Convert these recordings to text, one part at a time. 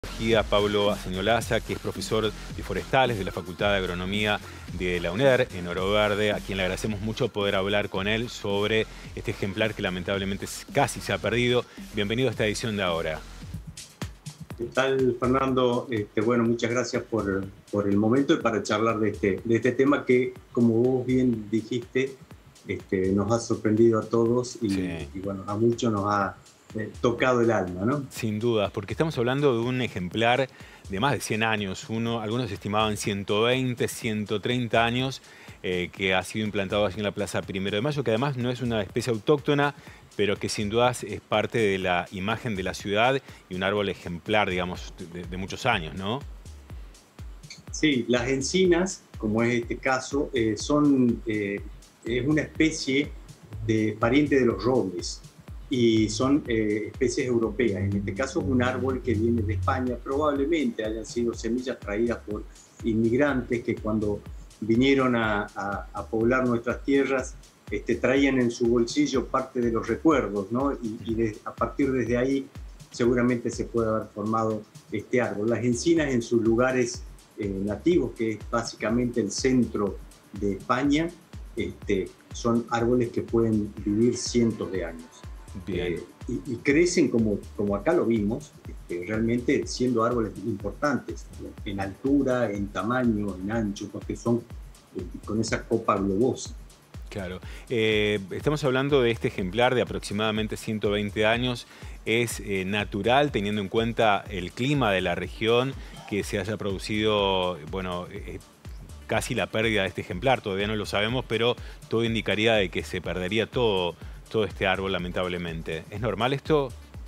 Pablo Aseñolaza, que es profesor de forestales de la Facultad de Agronomía de la UNER en Oro Verde, a quien le agradecemos mucho poder hablar con él sobre este ejemplar que lamentablemente casi se ha perdido. Bienvenido a esta edición de Ahora. ¿Qué tal, Fernando? Bueno, muchas gracias por el momento y para charlar de este tema que, como vos bien dijiste, nos ha sorprendido a todos Sí. y bueno, a muchos nos ha tocado el alma, ¿no? Sin dudas, porque estamos hablando de un ejemplar de más de 100 años. Algunos estimaban 120, 130 años, que ha sido implantado así en la Plaza Primero de Mayo, que además no es una especie autóctona, pero que sin dudas es parte de la imagen de la ciudad y un árbol ejemplar, digamos, de muchos años, ¿no? Sí, las encinas, como es este caso, es una especie de pariente de los robles y son especies europeas. En este caso es un árbol que viene de España, probablemente hayan sido semillas traídas por inmigrantes que cuando vinieron a poblar nuestras tierras traían en su bolsillo parte de los recuerdos, ¿no? A partir desde ahí seguramente se puede haber formado este árbol. Las encinas en sus lugares nativos, que es básicamente el centro de España, son árboles que pueden vivir cientos de años. Bien. Y crecen como acá lo vimos, realmente siendo árboles importantes, en altura, en tamaño, en ancho, porque son con esa copa globosa. Claro. Estamos hablando de este ejemplar de aproximadamente 120 años. ¿Es natural, teniendo en cuenta el clima de la región, que se haya producido, bueno, casi la pérdida de este ejemplar? Todavía no lo sabemos, pero todo indicaría de que se perdería todo este árbol, lamentablemente. ¿Es normal esto?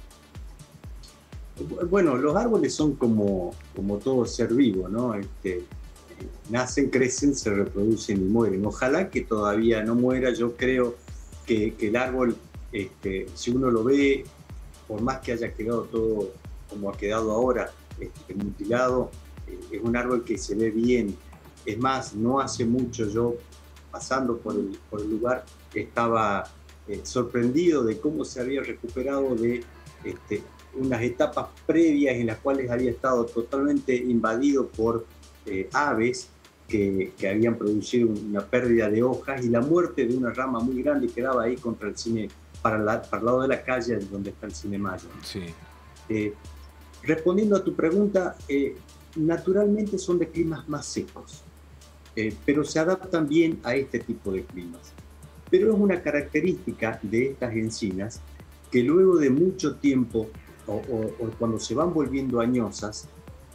Bueno, los árboles son como todo ser vivo, ¿no? Nacen, crecen, se reproducen y mueren. Ojalá que todavía no muera. Yo creo que el árbol, si uno lo ve, por más que haya quedado todo como ha quedado ahora, mutilado, es un árbol que se ve bien. Es más, no hace mucho yo, pasando por el lugar, estaba sorprendido de cómo se había recuperado de unas etapas previas en las cuales había estado totalmente invadido por aves que habían producido una pérdida de hojas y la muerte de una rama muy grande que daba ahí contra el cine, para el lado de la calle donde está el Cine Mayo. Sí. Respondiendo a tu pregunta, naturalmente son de climas más secos, pero se adaptan bien a este tipo de climas. Pero es una característica de estas encinas que luego de mucho tiempo o cuando se van volviendo añosas,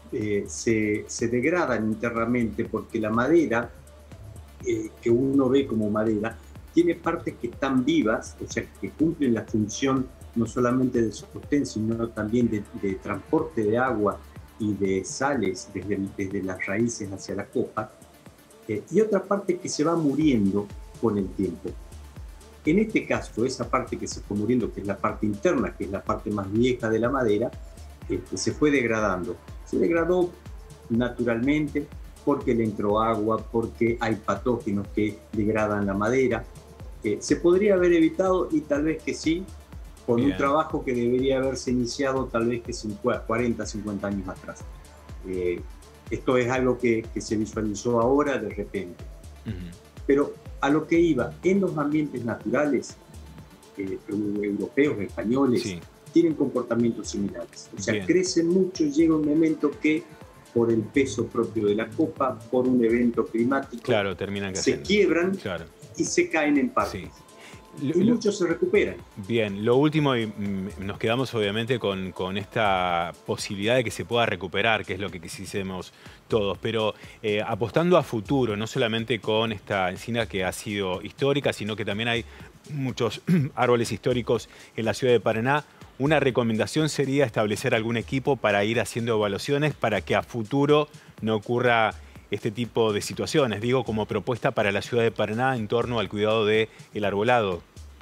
se degradan internamente porque la madera que uno ve como madera tiene partes que están vivas, o sea, que cumplen la función no solamente de sostén, sino también de transporte de agua y de sales desde las raíces hacia la copa, y otra parte que se va muriendo con el tiempo. En este caso, esa parte que se fue muriendo, que es la parte interna, que es la parte más vieja de la madera, se fue degradando. Se degradó naturalmente porque le entró agua, porque hay patógenos que degradan la madera. Se podría haber evitado, y tal vez que sí, con un trabajo que debería haberse iniciado tal vez que 40, 50 años atrás. Esto es algo que se visualizó ahora de repente. Pero a lo que iba, en los ambientes naturales, europeos, españoles, sí, tienen comportamientos similares. O sea, crecen mucho y llega un momento que, por el peso propio de la copa, por un evento climático, claro, terminan se quiebran, claro, y se caen en partes. Sí. Y muchos se recuperan. Bien, lo último, y nos quedamos obviamente con esta posibilidad de que se pueda recuperar, que es lo que quisiésemos todos, pero apostando a futuro, no solamente con esta encina que ha sido histórica, sino que también hay muchos árboles históricos en la ciudad de Paraná. Una recomendación sería establecer algún equipo para ir haciendo evaluaciones para que a futuro no ocurra este tipo de situaciones, digo, como propuesta para la ciudad de Paraná en torno al cuidado del arbolado.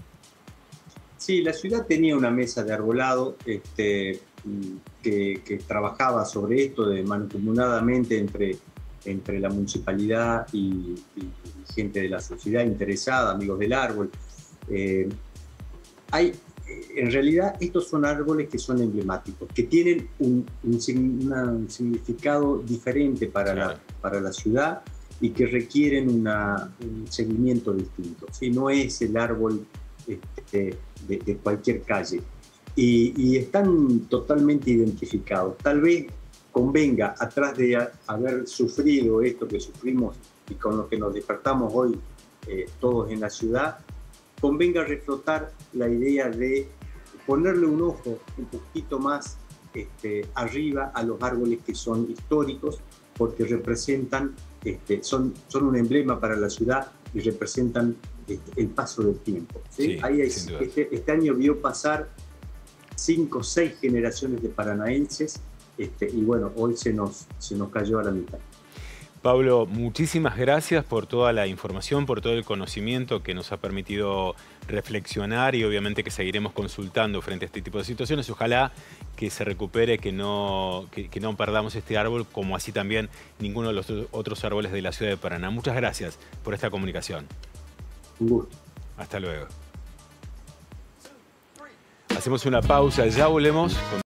Sí, la ciudad tenía una mesa de arbolado que trabajaba sobre esto mancomunadamente entre la municipalidad y gente de la sociedad interesada, amigos del árbol. Hay en realidad estos son árboles que son emblemáticos, que tienen un significado diferente para la ciudad y que requieren un seguimiento distinto. ¿Sí? No es el árbol de cualquier calle. Y están totalmente identificados. Tal vez convenga, atrás de haber sufrido esto que sufrimos y con lo que nos despertamos hoy todos en la ciudad, convenga reflotar la idea de ponerle un ojo un poquito más arriba a los árboles que son históricos, porque representan, son un emblema para la ciudad y representan el paso del tiempo. ¿Sí? Ahí este año vio pasar 5 o 6 generaciones de paranaenses y bueno, hoy se nos cayó a la mitad. Pablo, muchísimas gracias por toda la información, por todo el conocimiento que nos ha permitido reflexionar y obviamente que seguiremos consultando frente a este tipo de situaciones. Ojalá que se recupere, que no perdamos este árbol, como así también ninguno de los otros árboles de la ciudad de Paraná. Muchas gracias por esta comunicación. Un gusto. Hasta luego. Hacemos una pausa, ya volvemos con